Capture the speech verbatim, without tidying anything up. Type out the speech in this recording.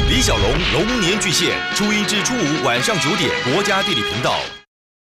李小龙龙年巨献，初一至初五晚上九点，国家地理频道。